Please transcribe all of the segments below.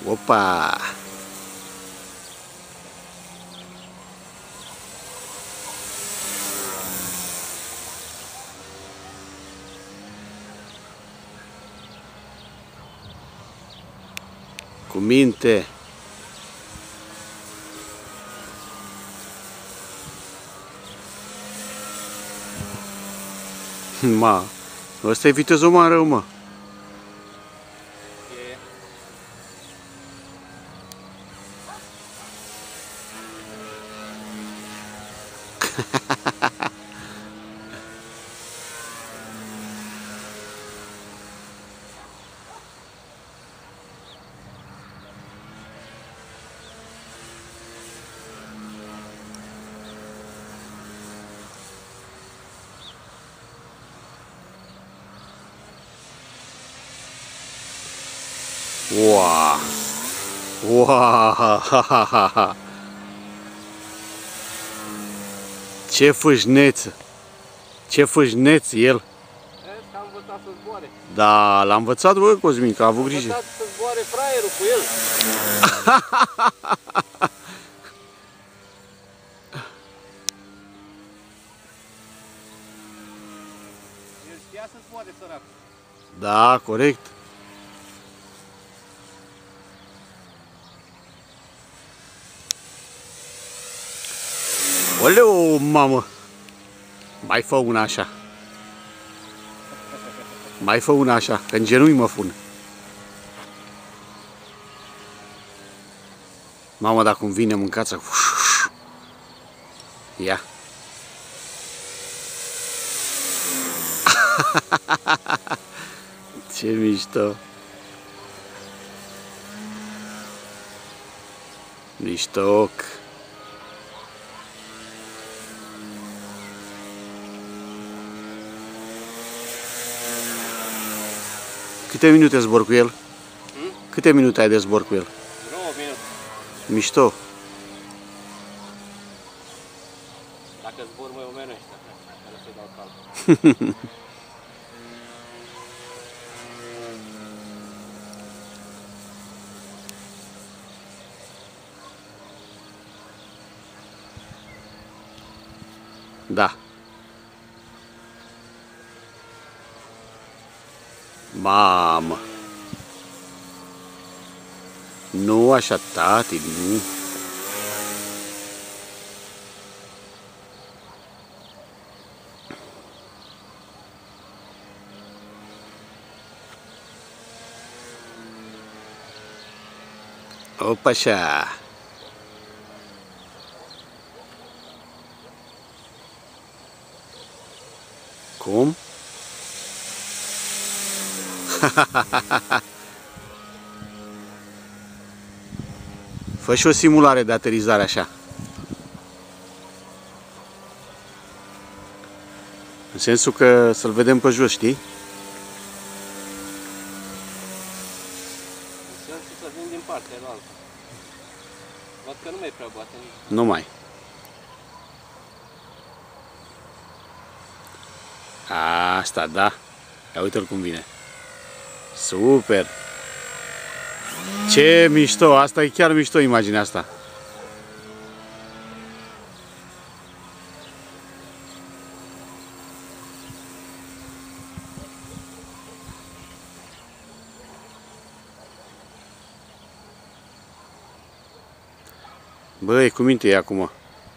Opa! Cu minte. Ma, ăsta e vitezomar rău, mă. Wow! Wow! Ce fâșneț! Ce fâșneț el! Că a învățat să zboare. Da, l-a învățat, bă, Cosmin, că a avut grijă. A învățat să zboare fraierul cu el. El știa să zboare, sărac. Da, corect. Oleu, mamă! Mai fă una așa. Mai fă una așa, că în genunchi mă fun. Mamă, dar cum vine mâncața. Ia. Ce mișto. Miștoc. Câte minute zbor cu el? Câte minute ai de zbor cu el? 9 minute. Mișto. Dacă zbor mai omenește, care să-i dau cal. Da. Mamă. Nu așa, tati, nu. Opa, așa. Cum? Fă și o simulare de aterizare așa. În sensul că să-l vedem pe jos, știi? În sensul să vin din partea altă. Văd că nu mai prea bate nici. Nu mai. Asta, da. Ia uite-l cum vine. Super! Ce mișto! Asta e chiar mișto, imaginea asta. Băi, cu minte e acum.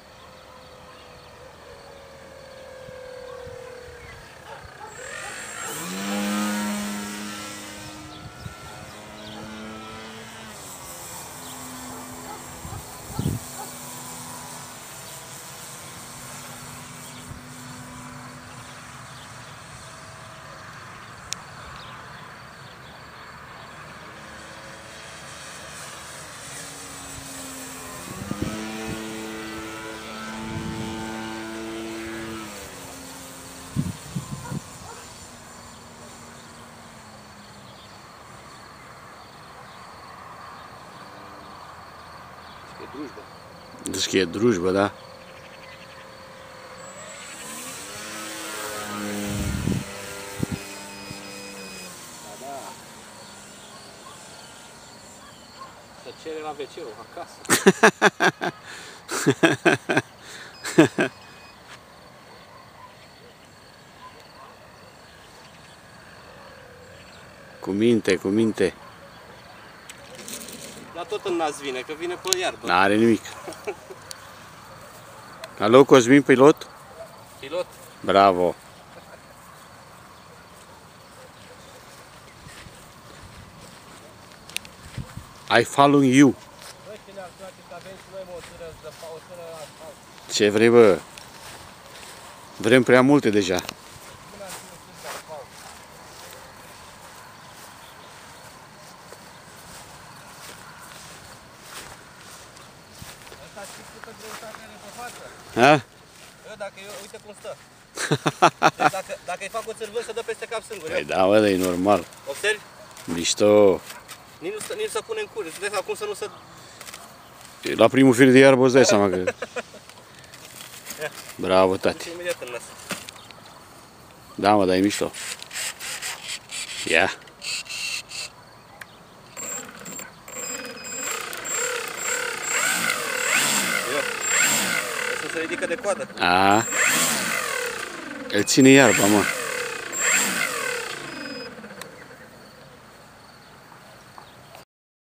E drujbă. Deci că e drujbă, da? Da, da. la WC-ul acasă. Cu minte, cu minte. Dar tot în nas vine, că vine pe iarbă. N-are nimic. Alo, Cosmin, pilot? Pilot? Bravo. I follow you. Băi, ce ne-ar place să avem și noi o sără asfalt. Ce vrei, bă? Vrem prea multe deja. Până ar fi o sără de asfalt. Asta știi câtă greutate are pe față? Ha? Uite cum stă. Deci dacă îi fac o țârvân, se dă peste cap singur. Păi da, bă, e normal. Observi? Mișto. Nici nu se pune în cur. Îți dai seama cum să nu se... La primul fir de iarbă îți dai seama că... Bravo, tati. Imediat în nas. Da, mă, dar e mișto. Ia. Să se ridică de coadă. A. Îl ține iarba, mă.